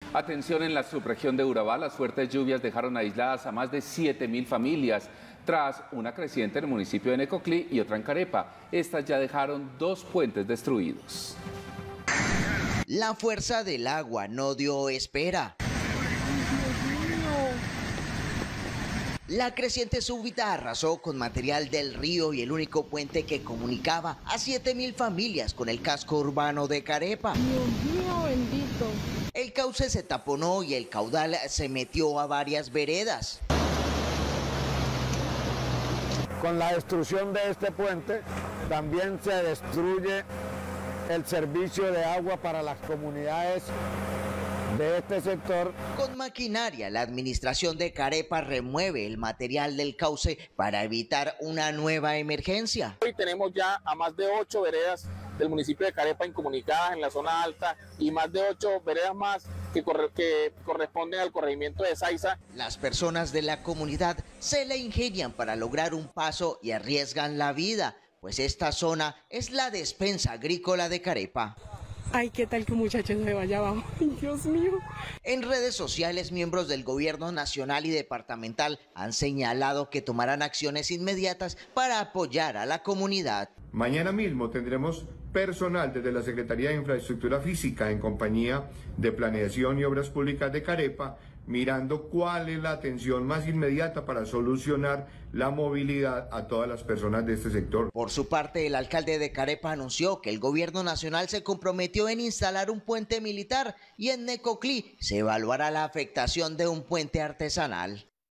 Atención, en la subregión de Urabá, las fuertes lluvias dejaron aisladas a más de 7.000 familias, tras una creciente en el municipio de Necoclí y otra en Carepa. Estas ya dejaron 2 puentes destruidos. La fuerza del agua no dio espera. La creciente súbita arrasó con material del río y el único puente que comunicaba a 7.000 familias con el casco urbano de Carepa. Dios mío bendito. El cauce se taponó y el caudal se metió a varias veredas. Con la destrucción de este puente también se destruye el servicio de agua para las comunidades de este sector. Con maquinaria, la administración de Carepa remueve el material del cauce para evitar una nueva emergencia. Hoy tenemos ya a más de 8 veredas del municipio de Carepa incomunicadas en la zona alta y más de 8 veredas más que corresponden al corregimiento de Saiza. Las personas de la comunidad se la ingenian para lograr un paso y arriesgan la vida, pues esta zona es la despensa agrícola de Carepa. Ay, qué tal que un muchacho se vaya abajo. Ay, Dios mío. En redes sociales, miembros del gobierno nacional y departamental han señalado que tomarán acciones inmediatas para apoyar a la comunidad. Mañana mismo tendremos personal desde la Secretaría de Infraestructura Física en compañía de Planeación y Obras Públicas de Carepa, mirando cuál es la atención más inmediata para solucionar la movilidad a todas las personas de este sector. Por su parte, el alcalde de Carepa anunció que el gobierno nacional se comprometió en instalar un puente militar y en Necoclí se evaluará la afectación de un puente artesanal.